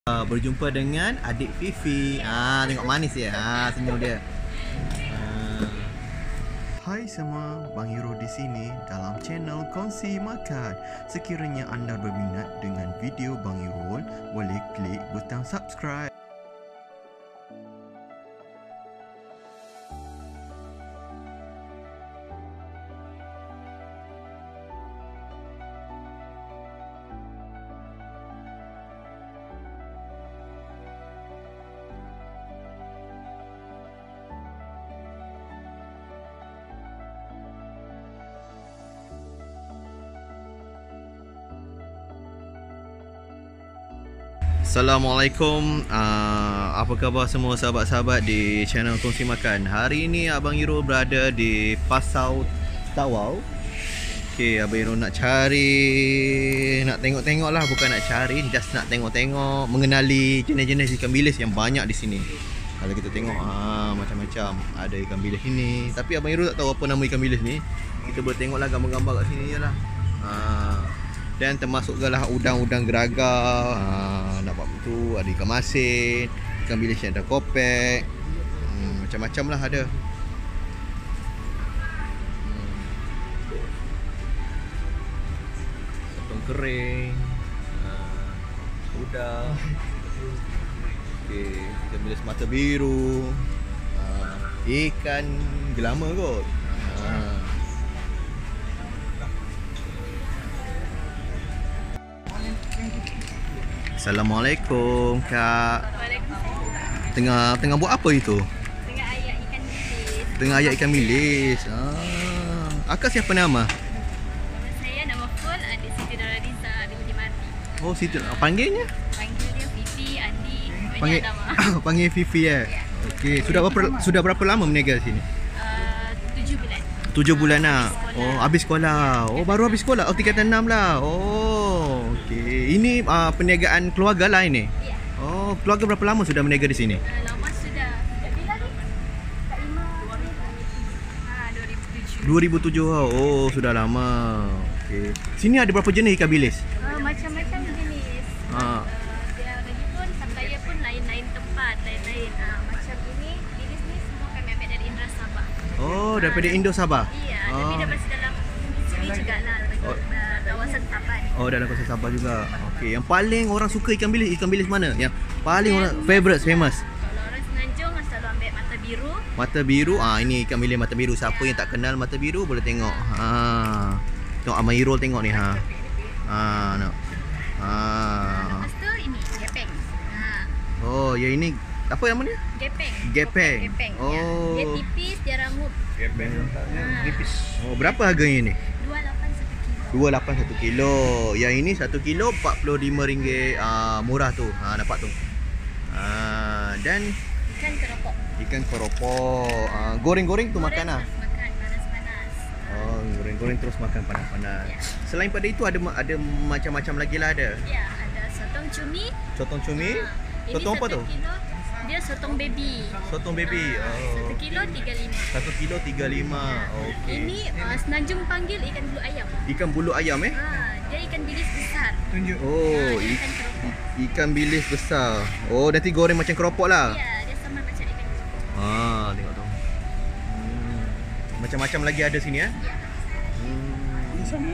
Berjumpa dengan adik Fifi. Tengok manis dia. Senyum dia. Hai semua, Bang Hiro di sini dalam channel Kongsi Makan. Sekiranya anda berminat dengan video Bang Hiro, boleh klik butang subscribe. Assalamualaikum, apa khabar semua sahabat-sahabat di channel Kongsi Makan. Hari ini Abang Hiro berada di Pasau Tawau. Okey, Abang Hiro nak tengok-tengok lah, bukan nak cari, just nak tengok-tengok, mengenali jenis-jenis ikan bilis yang banyak di sini. Kalau kita tengok macam-macam, ada ikan bilis ini, tapi Abang Hiro tak tahu apa nama ikan bilis ni. Kita boleh tengoklah gambar-gambar kat sini je lah. Dan termasuk lah udang-udang geragar, nampak tu ada ikan masin, ikan bilis yang ada kopek, macam-macam lah ada. Sotong kering, udang, ikan bilis mata biru, ikan gelama kot. Assalamualaikum Kak. Tengah buat apa itu? Tengah ayak ikan bilis. Tengah ayak ikan bilis. Akak siapa nama? Nama saya nama full Adik Siti Doraliza binti Mati. Oh, Siti. Panggilnya? Panggil dia Fifi, Andi, banyak nama. Panggil Fifi ya. Okey, sudah berapa lama berniaga di sini? 7 bulan. 7 bulan lah. Oh, habis sekolah. Oh, baru habis sekolah. Oh, tingkatan 6 lah. Oh, okey. Ini perniagaan keluarga lah ini. Ya. Oh, keluarga berapa lama sudah berniaga di sini? Lama sudah. Bila ni? Kak Ima. 2007. 2007. Oh, sudah lama. Okey. Sini ada berapa jenis ikan bilis? Macam-macam jenis. Dia lagi pun supplier pun lain-lain tempat, lain-lain. Macam ini, bilis ni semua kami ambil dari Indra Sabah. Oh, daripada Indo Sabah. Iya, tapi dia masih dalam sini juga lah, kawasan Sabah ni. Oh, dalam kawasan Sabah juga. Okey, yang paling orang suka ikan bilis mana? Yang paling orang favorite, famous. Kalau orang Semenanjung selalu ambil mata biru. Mata biru. Ini ikan bilis mata biru. Siapa yang tak kenal mata biru boleh tengok. Tengok Abang Hiro tengok ni nak. Lepas tu ini gepeng. Oh, yang ini apa nama dia? Gepeng. Gepeng. Gepeng. Oh. Ya. Dia tipis, dia rambut. Gepeng tipis. Oh, berapa harganya ni? 28 1 kilo. 28 1 kilo. Yang ini 1 kilo RM45. Murah tu. Nampak tu. Dan Ikan keropok. ikan keropok. Goreng-goreng tu makan lah. Terus makan panas-panas. Oh, goreng-goreng terus makan panas-panas. Ya. Selain pada itu ada macam-macam lagi lah ada. Ya, ada sotong cumi. Sotong cumi. Ini Sotong apa 1 tu? kilo, dia sotong baby. Sotong baby. 1 kilo 35. 1 kilo 35. Okey. Ini Semenanjung panggil ikan bulu ayam. Ikan bulu ayam Dia ikan bilis besar. Tunjuk. Oh, Dia ikan keropok. ikan bilis besar. Oh, nanti goreng macam keropok lah. Ya, dia sama macam ikan keropok. Tengok tu. Macam-macam lagi ada sini Ya. Ini sama.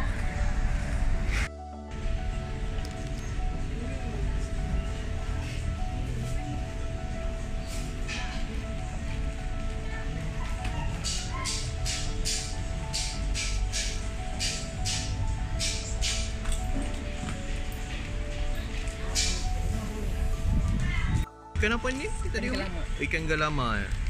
Ikan apa ni? Tadi galama. Ikan galama.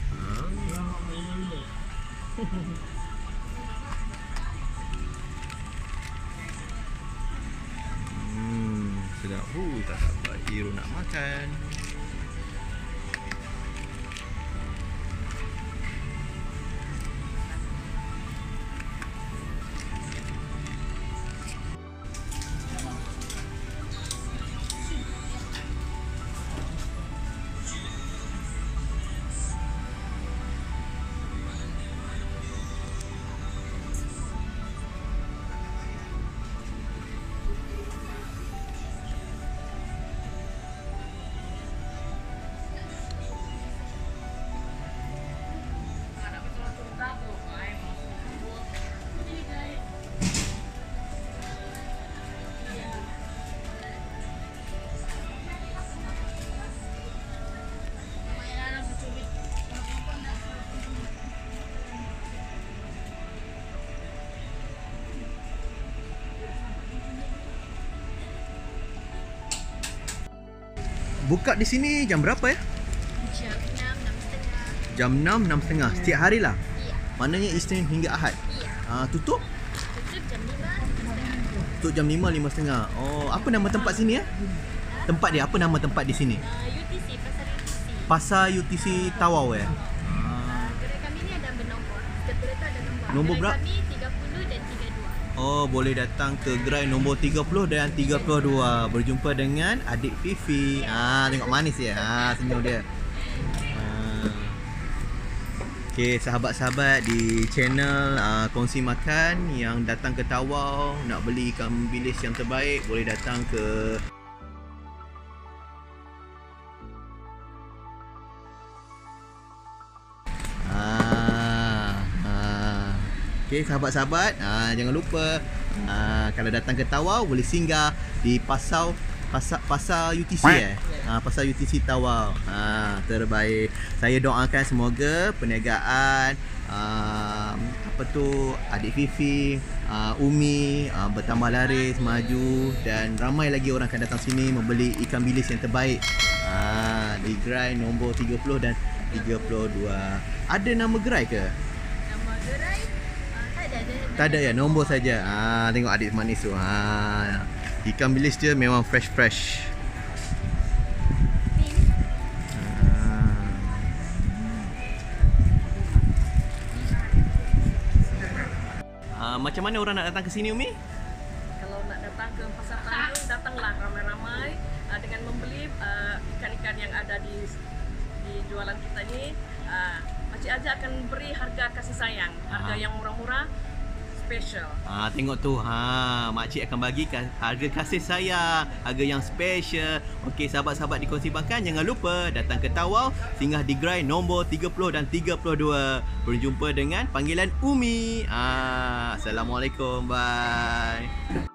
Sedap. Tak sabar Hiro nak makan. buka di sini jam berapa ya? Jam 6, 6.30. Jam 6, 6.30. Setiap hari lah. Iya. Maknanya Isnin hingga Ahad. Iya. Tutup? Tutup jam 5, 5.30. Tutup jam 5, 5.30. Oh, apa nama tempat sini ya? Tempat dia, apa nama tempat di sini? UTC, Pasar UTC. Pasar UTC Tawau ya? Gerai kami ni ada bernombor. Setiap gerai tu ada nombor. Nombor Gerai berapa? kami 30 dan 32. Oh, boleh datang ke gerai nombor 30 dan 32. Berjumpa dengan adik Fifi. Tengok manis ya. Senyum dia. Okey, sahabat-sahabat di channel Kongsi Makan yang datang ke Tawau nak beli ikan bilis yang terbaik, boleh datang ke Okey, sahabat-sahabat, jangan lupa kalau datang ke Tawau boleh singgah di pasar UTC pasar UTC Tawau. Terbaik. Saya doakan semoga perniagaan adik Fifi, Umi bertambah laris, maju dan ramai lagi orang akan datang sini membeli ikan bilis yang terbaik di gerai nombor 30 dan 32. Ada nama gerai ke? Nama gerai Tak ada ya, nombor saja. Tengok adik manis tu. Ikan bilis dia memang fresh. Macam mana orang nak datang ke sini, Umi? Kalau nak datang ke Pasar Tanjung, datanglah ramai-ramai dengan membeli ikan-ikan yang ada di jualan kita ni. Makcik Aja akan beri harga kasih sayang, harga yang murah-murah, special. Tengok tu, makcik akan bagi harga kasih sayang, harga yang special. Okey, sahabat-sahabat di Kongsi Makan, jangan lupa datang ke Tawau, singgah di gerai nombor 30 dan 32. Berjumpa dengan panggilan Umi. Assalamualaikum, bye.